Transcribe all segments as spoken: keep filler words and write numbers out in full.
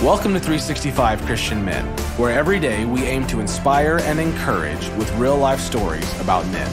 Welcome to three sixty-five Christian Men, where every day we aim to inspire and encourage with real-life stories about men.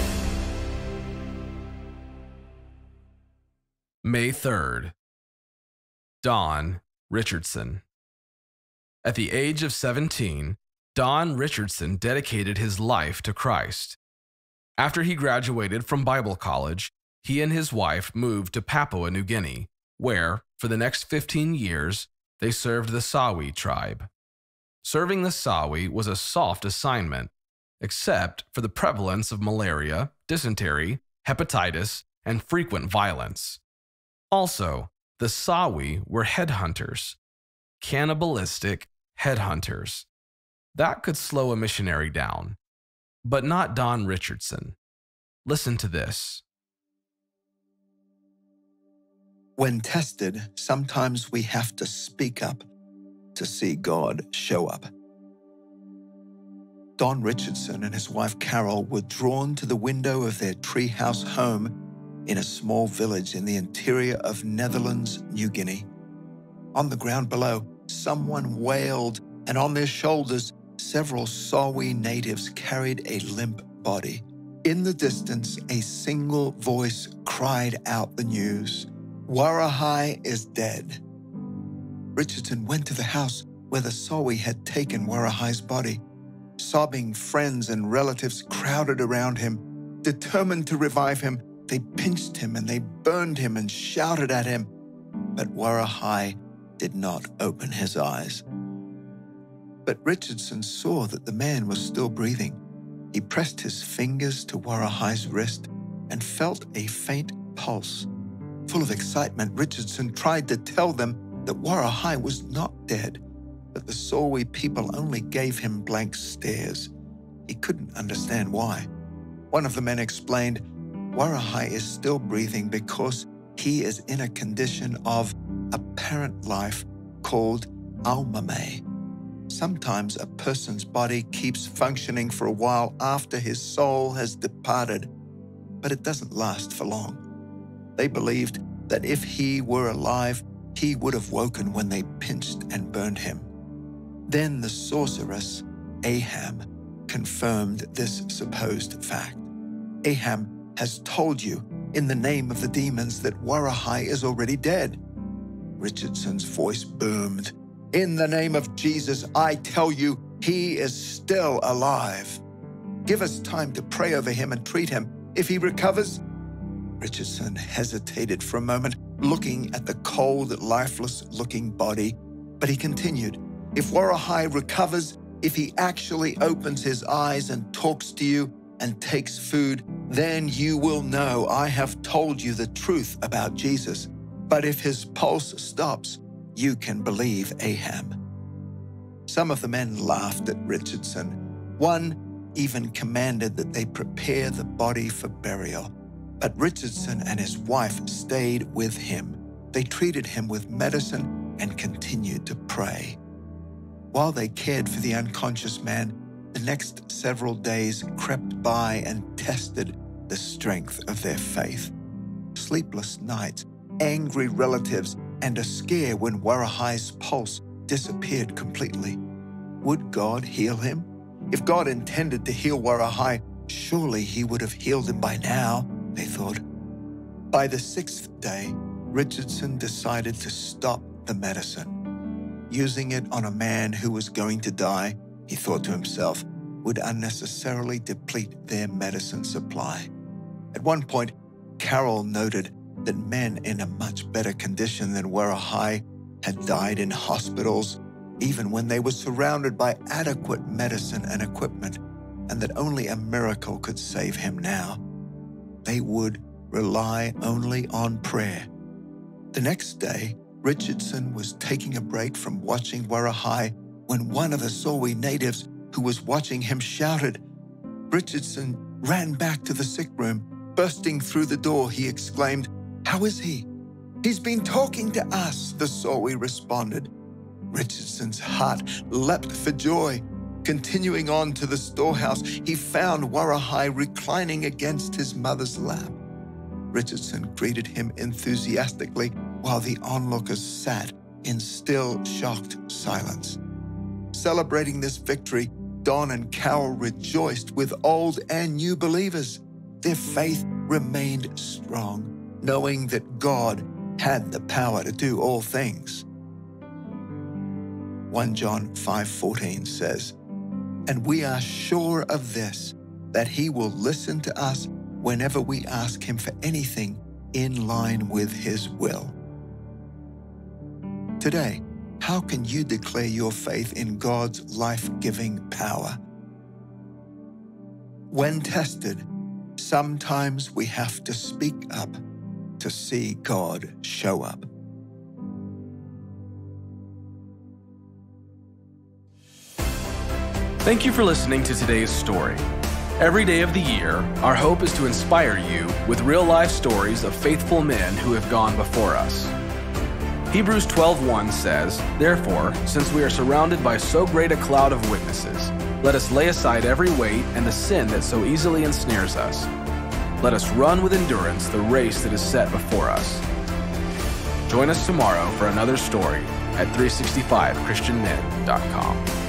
May third. Don Richardson. At the age of seventeen, Don Richardson dedicated his life to Christ. After he graduated from Bible college, he and his wife moved to Papua New Guinea, where, for the next fifteen years, they served the Sawi tribe. Serving the Sawi was a soft assignment, except for the prevalence of malaria, dysentery, hepatitis, and frequent violence. Also, the Sawi were headhunters, cannibalistic headhunters. That could slow a missionary down, but not Don Richardson. Listen to this. When tested, sometimes we have to speak up to see God show up. Don Richardson and his wife Carol were drawn to the window of their treehouse home in a small village in the interior of Netherlands, New Guinea. On the ground below, someone wailed, and on their shoulders, several Sawi natives carried a limp body. In the distance, a single voice cried out the news. Warahai is dead. Richardson went to the house where the Sawi had taken Warahai's body. Sobbing friends and relatives crowded around him. Determined to revive him, they pinched him and they burned him and shouted at him. But Warahai did not open his eyes. But Richardson saw that the man was still breathing. He pressed his fingers to Warahai's wrist and felt a faint pulse. Full of excitement, Richardson tried to tell them that Warahai was not dead, but the Sawi people only gave him blank stares. He couldn't understand why. One of the men explained, Warahai is still breathing because he is in a condition of apparent life called aumame. Sometimes a person's body keeps functioning for a while after his soul has departed, but it doesn't last for long. They believed that if he were alive, he would have woken when they pinched and burned him. Then the sorceress, Aham, confirmed this supposed fact. Aham has told you in the name of the demons that Warahai is already dead. Richardson's voice boomed. In the name of Jesus, I tell you, he is still alive. Give us time to pray over him and treat him. If he recovers, Richardson hesitated for a moment, looking at the cold, lifeless-looking body, but he continued, if Warahai recovers, if he actually opens his eyes and talks to you and takes food, then you will know I have told you the truth about Jesus. But if his pulse stops, you can believe Aham. Some of the men laughed at Richardson. One even commanded that they prepare the body for burial. But Richardson and his wife stayed with him. They treated him with medicine and continued to pray. While they cared for the unconscious man, the next several days crept by and tested the strength of their faith. Sleepless nights, angry relatives, and a scare when Warahai's pulse disappeared completely. Would God heal him? If God intended to heal Warahai, surely he would have healed him by now, they thought. By the sixth day, Richardson decided to stop the medicine. Using it on a man who was going to die, he thought to himself, would unnecessarily deplete their medicine supply. At one point, Carol noted that men in a much better condition than Warahai had died in hospitals, even when they were surrounded by adequate medicine and equipment, and that only a miracle could save him now. They would rely only on prayer. The next day, Richardson was taking a break from watching Warahai when one of the Sawi natives who was watching him shouted. Richardson ran back to the sick room. Bursting through the door, he exclaimed, "How is he?" "He's been talking to us," the Sawi responded. Richardson's heart leapt for joy. Continuing on to the storehouse, he found Warahai reclining against his mother's lap. Richardson greeted him enthusiastically while the onlookers sat in still, shocked silence. Celebrating this victory, Don and Carol rejoiced with old and new believers. Their faith remained strong, knowing that God had the power to do all things. First John five fourteen says, "And we are sure of this, that he will listen to us whenever we ask him for anything in line with his will." Today, how can you declare your faith in God's life-giving power? When tested, sometimes we have to speak up to see God show up. Thank you for listening to today's story. Every day of the year, our hope is to inspire you with real-life stories of faithful men who have gone before us. Hebrews twelve one says, "Therefore, since we are surrounded by so great a cloud of witnesses, let us lay aside every weight and the sin that so easily ensnares us. Let us run with endurance the race that is set before us." Join us tomorrow for another story at three sixty-five christian men dot com.